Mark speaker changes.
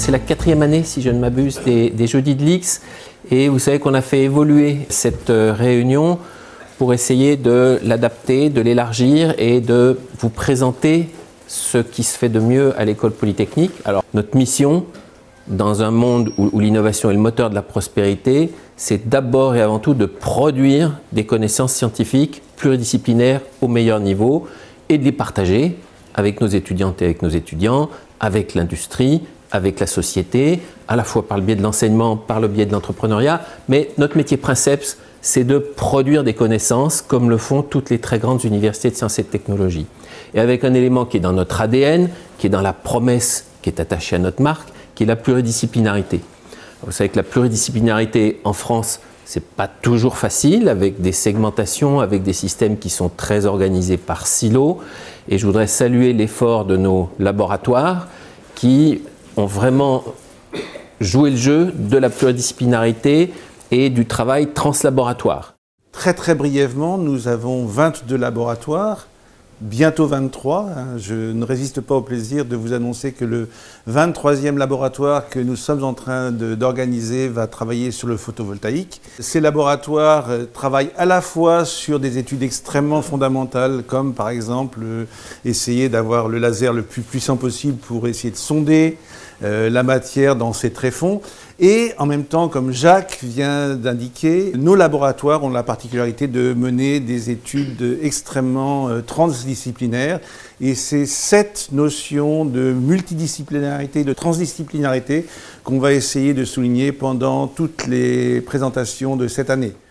Speaker 1: C'est la 4e année, si je ne m'abuse, des Jeudis de l'X. Et vous savez qu'on a fait évoluer cette réunion pour essayer de l'adapter, de l'élargir et de vous présenter ce qui se fait de mieux à l'École Polytechnique. Alors, notre mission, dans un monde où l'innovation est le moteur de la prospérité, c'est d'abord et avant tout de produire des connaissances scientifiques pluridisciplinaires au meilleur niveau et de les partager avec nos étudiantes et avec nos étudiants, avec l'industrie, avec la société, à la fois par le biais de l'enseignement, par le biais de l'entrepreneuriat. Mais notre métier princeps, c'est de produire des connaissances comme le font toutes les très grandes universités de sciences et de technologie. Et avec un élément qui est dans notre ADN, qui est dans la promesse qui est attachée à notre marque, qui est la pluridisciplinarité. Vous savez que la pluridisciplinarité en France, c'est pas toujours facile, avec des segmentations, avec des systèmes qui sont très organisés par silos. Et je voudrais saluer l'effort de nos laboratoires qui ont vraiment joué le jeu de la pluridisciplinarité et du travail translaboratoire.
Speaker 2: Très brièvement, nous avons 22 laboratoires, bientôt 23. Je ne résiste pas au plaisir de vous annoncer que le 23e laboratoire que nous sommes en train d'organiser va travailler sur le photovoltaïque. Ces laboratoires travaillent à la fois sur des études extrêmement fondamentales, comme par exemple essayer d'avoir le laser le plus puissant possible pour essayer de sonder la matière dans ses tréfonds. Et en même temps, comme Jacques vient d'indiquer, nos laboratoires ont la particularité de mener des études extrêmement transdisciplinaires. Et c'est cette notion de multidisciplinarité, de transdisciplinarité qu'on va essayer de souligner pendant toutes les présentations de cette année.